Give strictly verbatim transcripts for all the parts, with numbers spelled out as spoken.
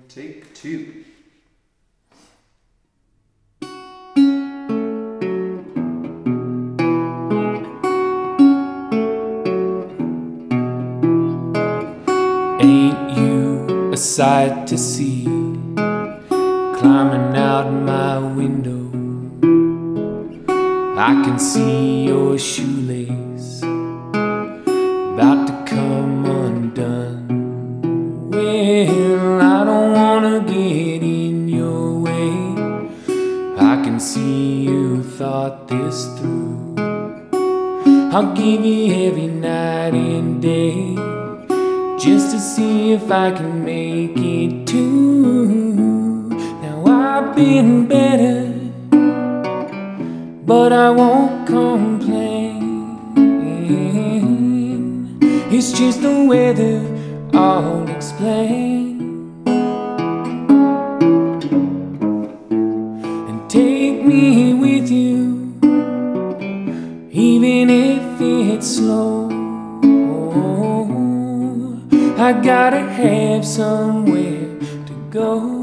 take two. Ain't you a sight to see, climbing out my window? I can see your shoelace about to come undone. Well, I don't wanna get in your way. I can see you thought this through. I'll give you every night and day, just to see if I can make it too. Now I've been better, but I won't complain. It's just the weather, I'll explain. And take me with you, even if it's slow. I gotta have somewhere to go.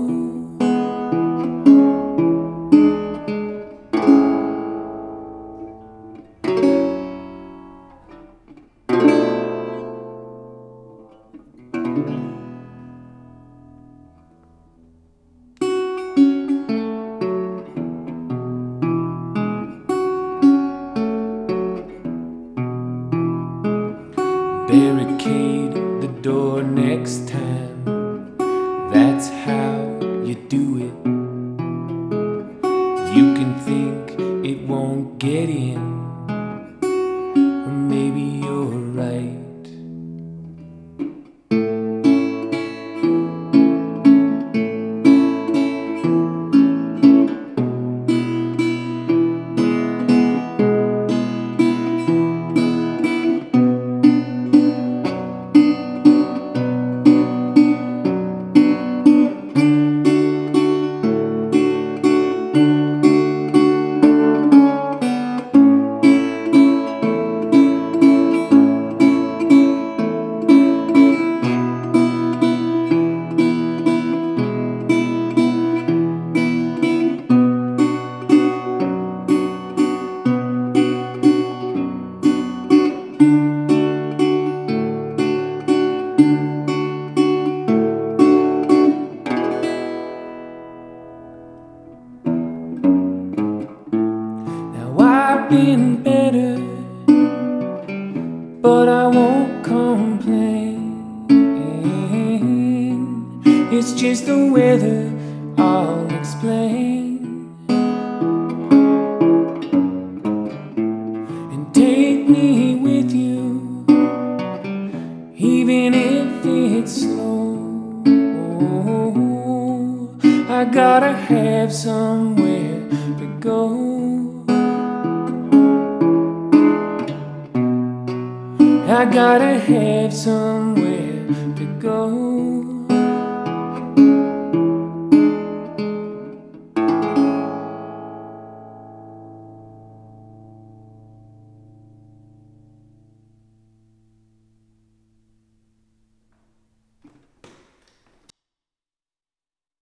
Barricade the door next time, that's how you do it. You can think it won't get in, or maybe you're right. I've been better, but I won't complain. It's just the weather, I'll explain. And take me with you, even if it's slow. I gotta have somewhere to go. I gotta have some